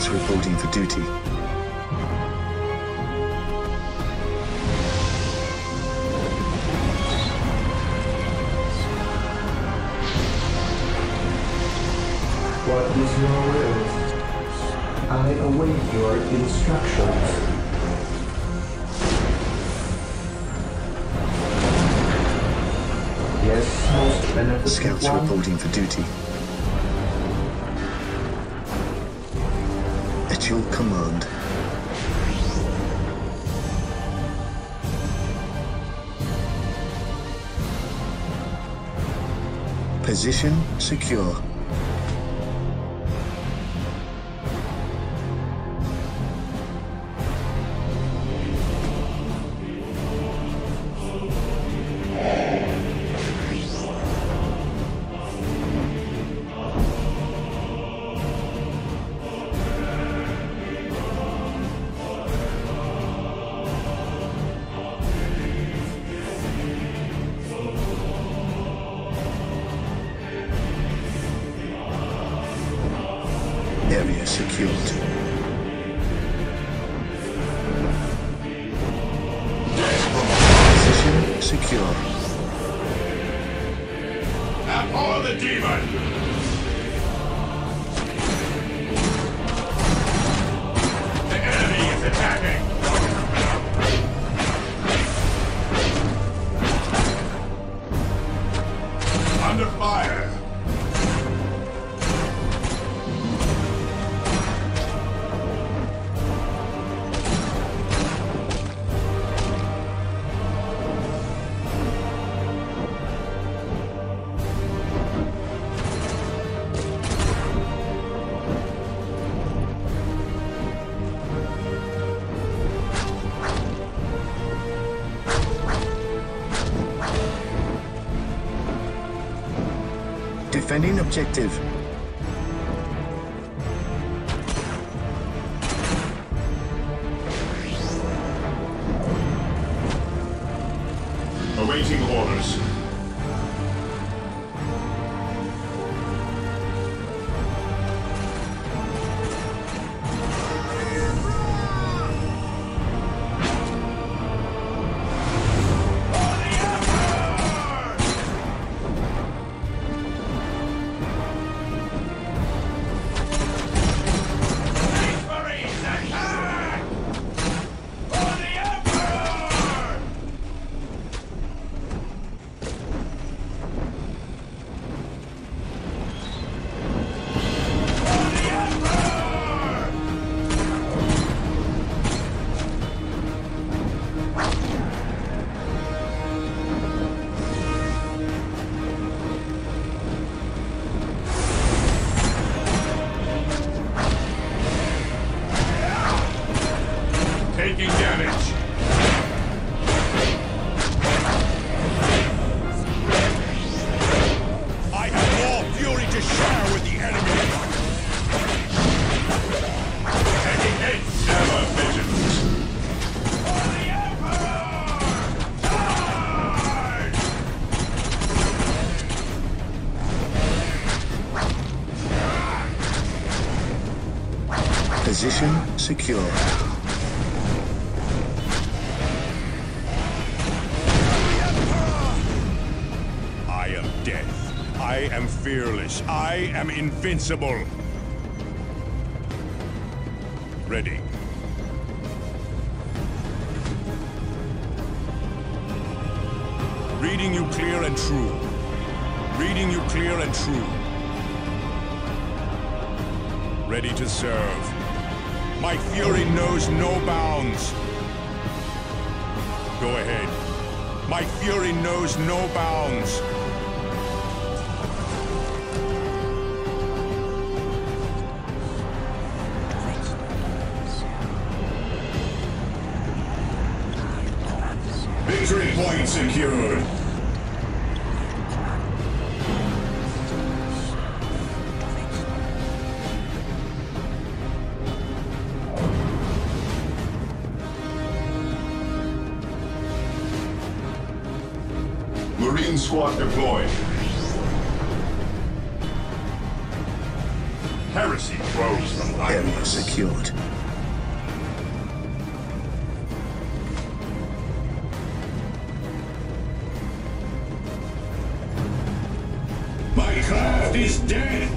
Scouts reporting for duty. What is your will? I await your instructions. Yes, most beneficent Scouts one. reporting for duty. At your command. Position secure. Area secured. Position secure. Abhor the demon! The enemy is attacking! Under fire! Defending objective. Awaiting orders. Taking damage. I have more fury to share with the enemy. Taking hate, never visions. For the Emperor! Charge! Position secure. I am fearless. I am invincible. Ready. Reading you clear and true. Reading you clear and true. Ready to serve. My fury knows no bounds. Go ahead. My fury knows no bounds. Victory point secured. Marine squad deployed. Heresy grows from Area violence. secured. My craft is dead!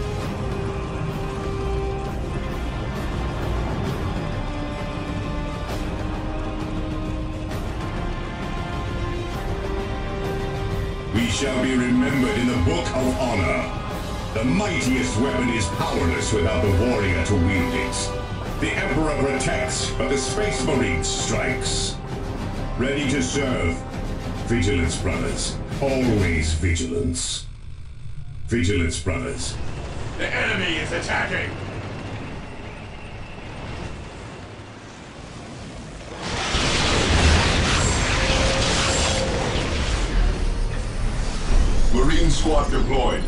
We shall be remembered in the Book of Honor. The mightiest weapon is powerless without the warrior to wield it. The Emperor protects, but the Space Marine strikes. Ready to serve. Vigilance, brothers. Always vigilance. Vigilance, brothers. The enemy is attacking! Marine squad deployed.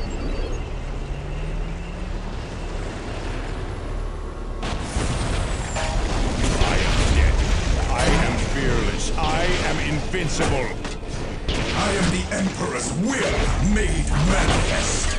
I am dead. I am fearless. I am invincible. I am the Emperor's will made manifest.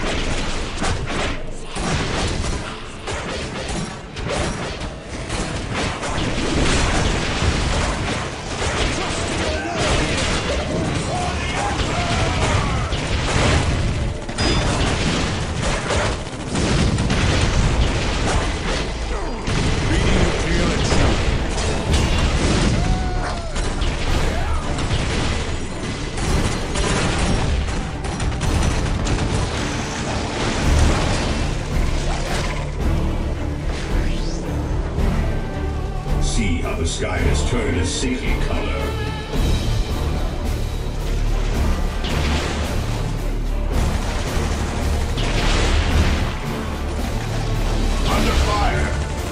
See how the sky has turned a sickly color. Under fire!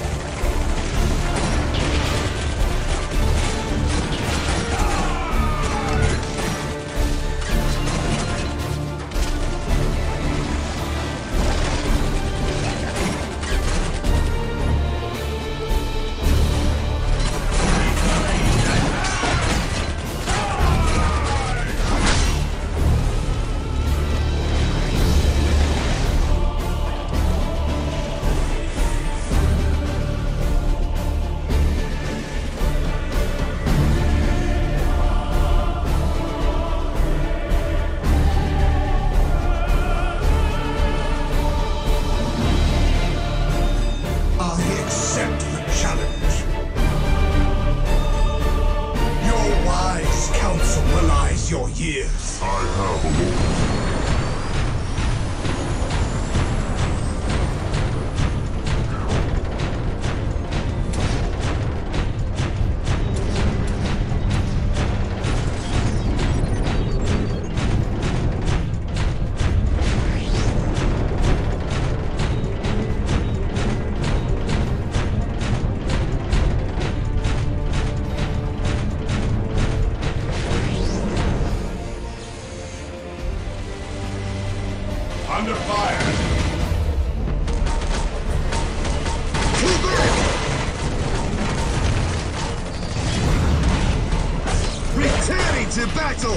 I accept the challenge. Your wise counsel belies your years. I have a moment. Under fire! Returning to battle!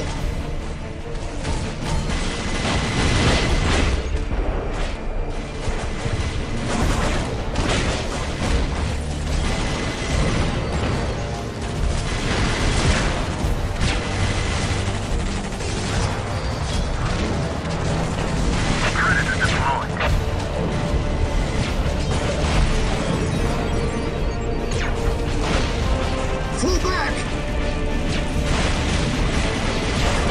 Fall back!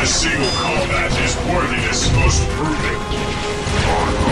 My single combat is worthiness most proving.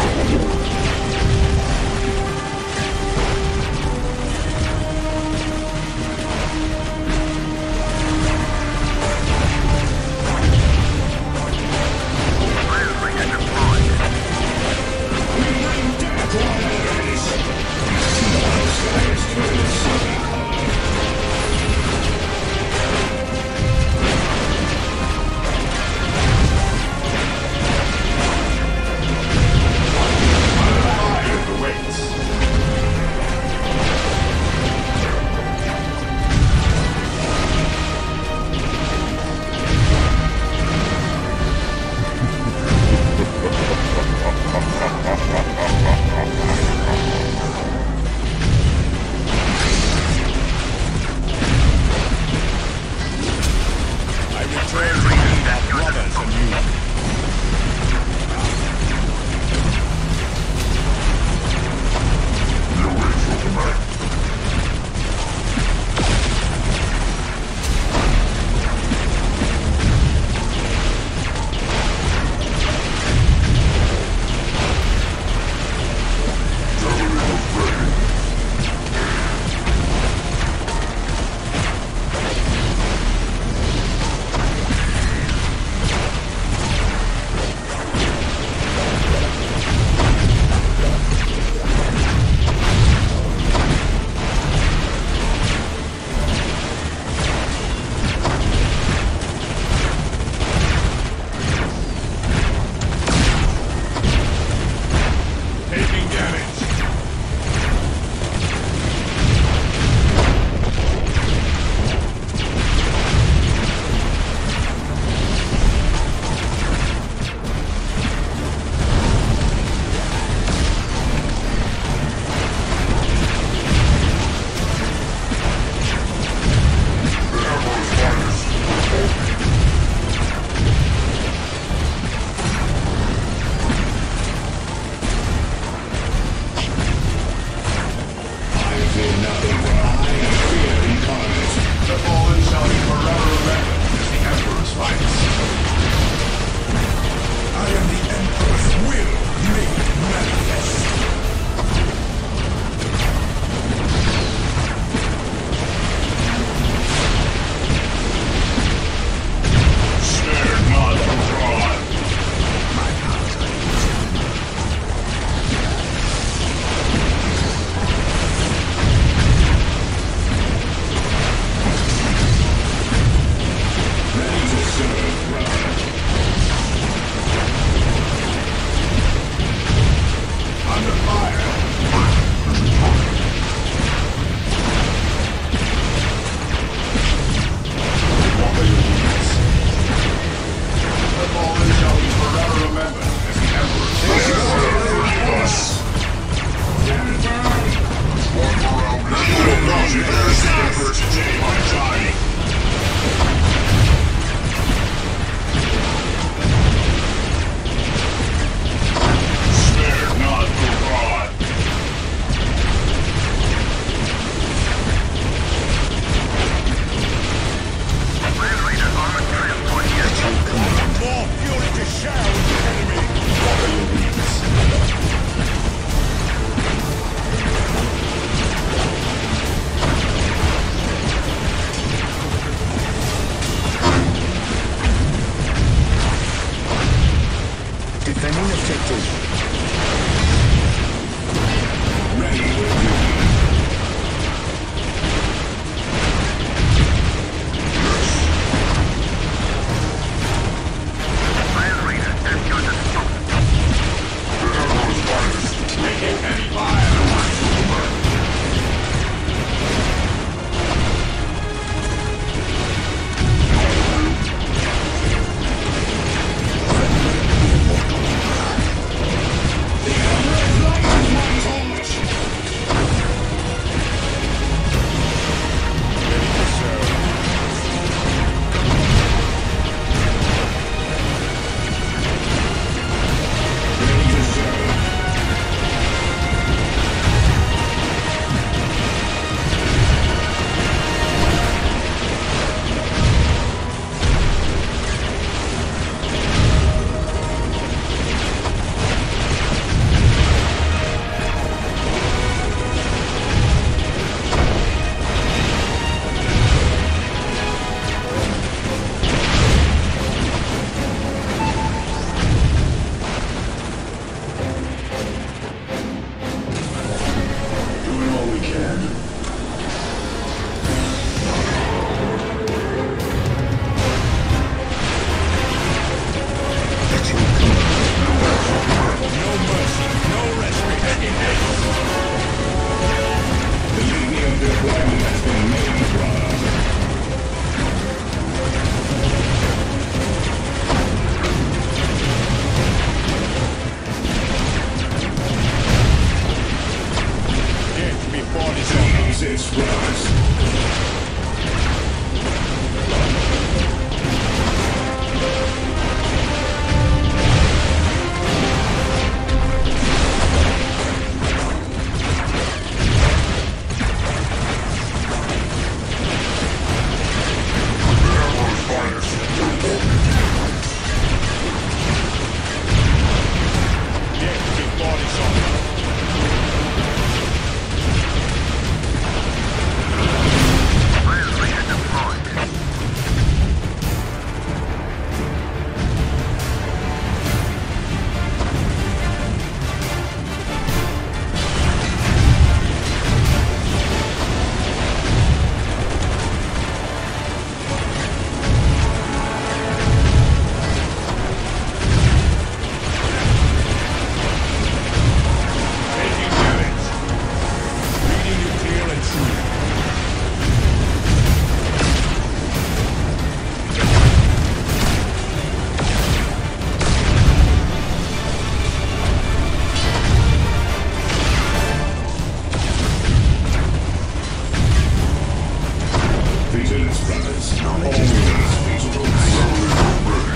brothers. Always vigilance.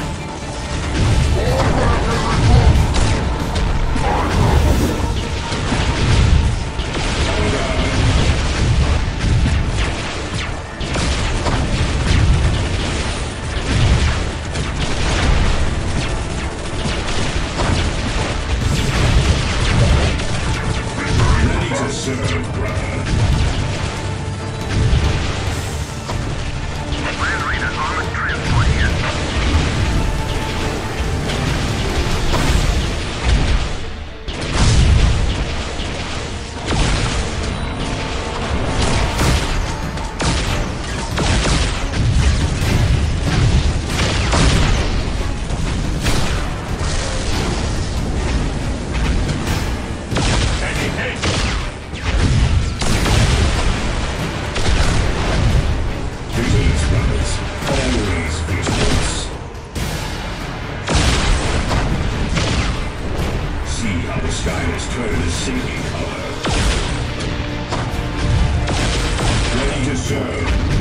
Ready to serve, brother. Vigilance, brothers. Always vigilance. See how the sky has turned a sinking color. Ready to serve.